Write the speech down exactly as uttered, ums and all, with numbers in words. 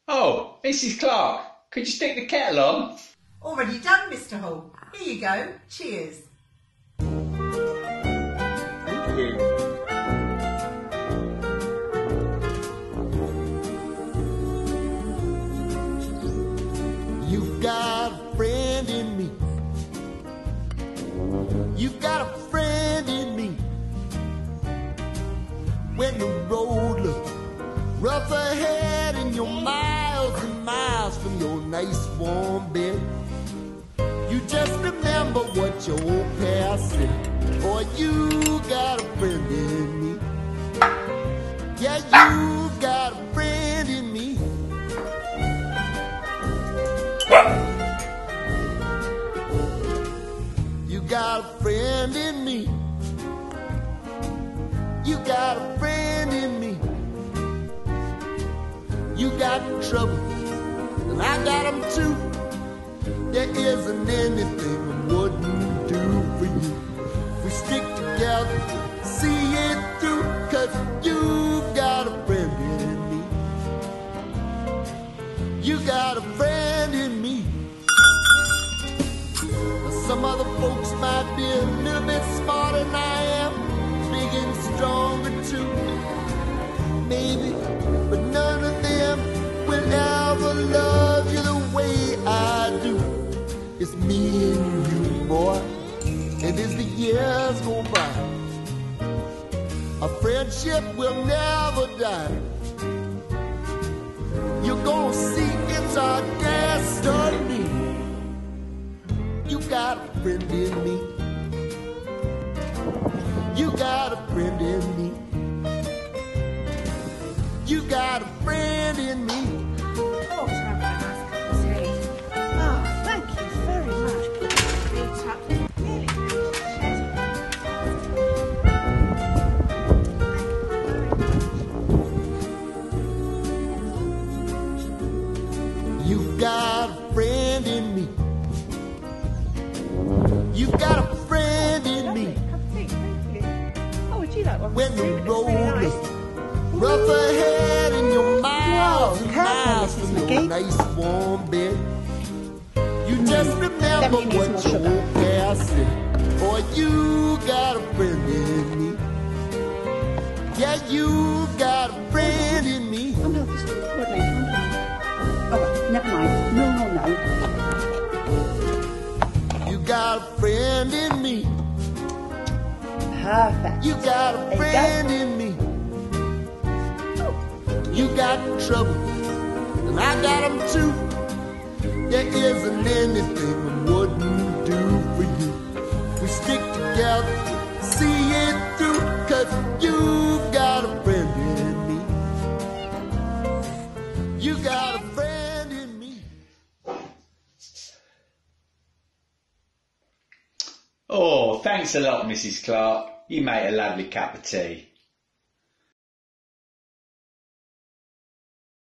Oh, Missus Clark, could you stick the kettle on? Already done, Mister Hall. Here you go. Cheers. Thank you. You've got a friend in me. You've got a friend in me. When the road looks rough ahead and you're miles and miles from your nice warm bed, you just remember what your old past said. Boy, you got a friend in me. Yeah, you got a friend in me. You got a friend in me. You got a friend in me. You got trouble, and I got them too. There isn't anything I wouldn't do for you. We stick together, see it through, 'cause you got a friend in me. You got a friend in me. Now, some other folks might be a little bit smarter than I am, big and stronger too, maybe, but none of them will ever love you the way I do. It's me and you, boy, and as the years go by, our friendship will never die. You're gonna see it's our destiny. You got a friend in me. You got a friend in me. You got a friend in me. Oh, thank you very much. Beat up. Really? You've got a friend in me. You've got a friend in me. Have a seat, thank you. Oh, would you like one? When the It's road really is nice. rough ahead and you're miles Whoa, and careful, miles Missus from your McGee. nice warm bed, you just remember Definitely needs what more your sugar. old past said. Boy, you got a friend in me. Yeah, you got a friend in me. Oh, no, this is coordinated. Oh, well, never mind. No, no, no. You got a friend in me. Perfect. You got a There you friend go. in me. You got trouble, and I got them too. There isn't anything I wouldn't do for you. We stick together, see it through, 'cause you got a friend in me. You got a friend in me. Oh, thanks a lot, Missus Clark. You made a lovely cup of tea.